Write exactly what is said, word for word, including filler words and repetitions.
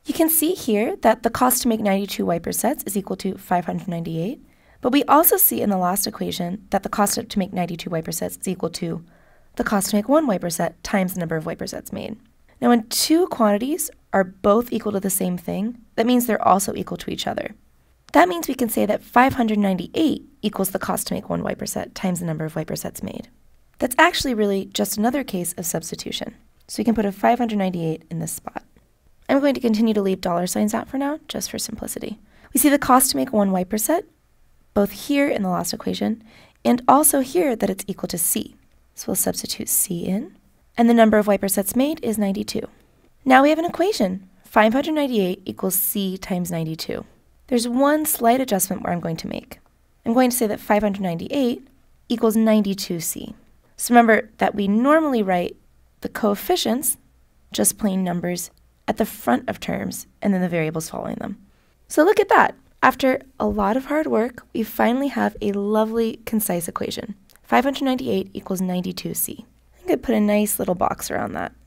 You can see here that the cost to make ninety-two wiper sets is equal to five hundred ninety-eight, but we also see in the last equation that the cost to make ninety-two wiper sets is equal to the cost to make one wiper set times the number of wiper sets made. Now when two quantities are both equal to the same thing, that means they're also equal to each other. That means we can say that five hundred ninety-eight equals the cost to make one wiper set times the number of wiper sets made. That's actually really just another case of substitution. So we can put a five hundred ninety-eight in this spot. I'm going to continue to leave dollar signs out for now, just for simplicity. We see the cost to make one wiper set, both here in the last equation, and also here that it's equal to C. So we'll substitute C in, and the number of wiper sets made is ninety-two. Now we have an equation. five hundred ninety-eight equals C times ninety-two. There's one slight adjustment where I'm going to make. I'm going to say that five hundred ninety-eight equals ninety-two C. So remember that we normally write the coefficients, just plain numbers, at the front of terms, and then the variables following them. So look at that. After a lot of hard work, we finally have a lovely, concise equation. five hundred ninety-eight equals ninety-two C. I'm going to put a nice little box around that.